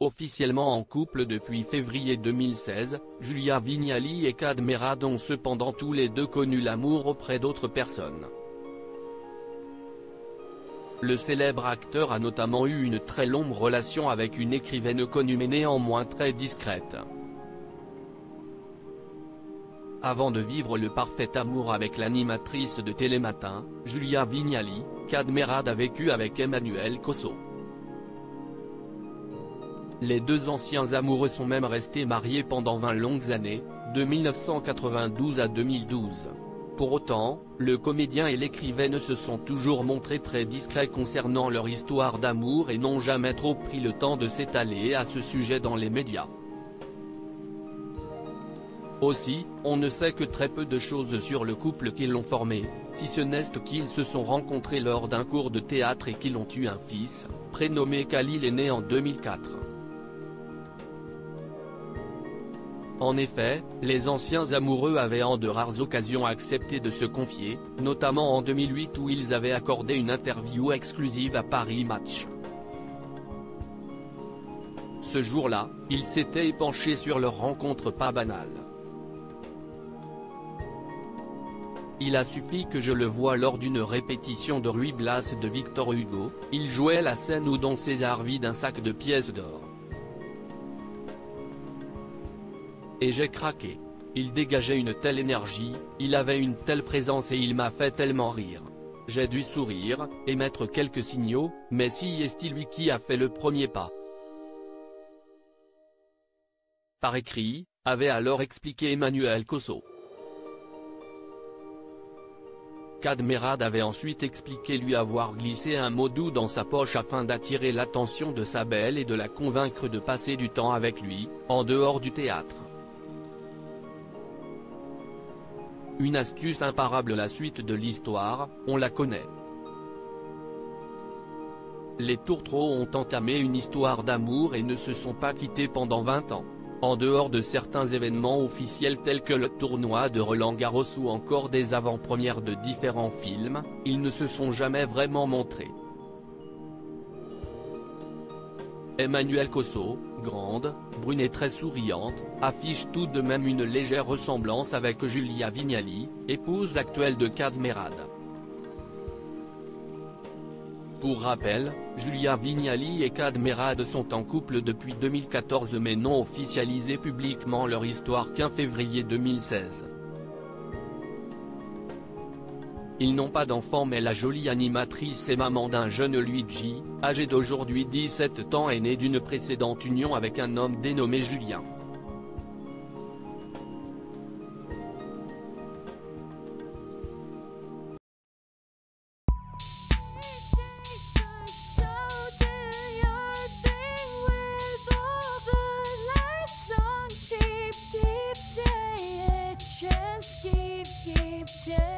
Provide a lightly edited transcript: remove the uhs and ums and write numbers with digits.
Officiellement en couple depuis février 2016, Julia Vignali et Kad Merad ont cependant tous les deux connu l'amour auprès d'autres personnes. Le célèbre acteur a notamment eu une très longue relation avec une écrivaine connue mais néanmoins très discrète. Avant de vivre le parfait amour avec l'animatrice de Télématin, Julia Vignali, Kad Merad a vécu avec Emmanuel Cosso. Les deux anciens amoureux sont même restés mariés pendant 20 longues années, de 1992 à 2012. Pour autant, le comédien et l'écrivaine se sont toujours montrés très discrets concernant leur histoire d'amour et n'ont jamais trop pris le temps de s'étaler à ce sujet dans les médias. Aussi, on ne sait que très peu de choses sur le couple qu'ils l'ont formé, si ce n'est qu'ils se sont rencontrés lors d'un cours de théâtre et qu'ils ont eu un fils, prénommé Khalil et né en 2004. En effet, les anciens amoureux avaient en de rares occasions accepté de se confier, notamment en 2008 où ils avaient accordé une interview exclusive à Paris Match. Ce jour-là, ils s'étaient épanchés sur leur rencontre pas banale. Il a suffi que je le voie lors d'une répétition de Ruy Blas de Victor Hugo, il jouait la scène où Don César vide un sac de pièces d'or. Et j'ai craqué. Il dégageait une telle énergie, il avait une telle présence et il m'a fait tellement rire. J'ai dû sourire, émettre quelques signaux, mais si est-il lui qui a fait le premier pas. Par écrit, avait alors expliqué Emmanuel Cosso. Kad Merad avait ensuite expliqué lui avoir glissé un mot doux dans sa poche afin d'attirer l'attention de sa belle et de la convaincre de passer du temps avec lui, en dehors du théâtre. Une astuce imparable. La suite de l'histoire, on la connaît. Les Tourtereaux ont entamé une histoire d'amour et ne se sont pas quittés pendant 20 ans. En dehors de certains événements officiels tels que le tournoi de Roland-Garros ou encore des avant-premières de différents films, ils ne se sont jamais vraiment montrés. Emmanuel Cosso, grande, brune et très souriante, affiche tout de même une légère ressemblance avec Julia Vignali, épouse actuelle de Kad Merad. Pour rappel, Julia Vignali et Kad Merad sont en couple depuis 2014 mais n'ont officialisé publiquement leur histoire qu'en février 2016. Ils n'ont pas d'enfant mais la jolie animatrice est maman d'un jeune Luigi, âgé d'aujourd'hui 17 ans et né d'une précédente union avec un homme dénommé Julien. Keep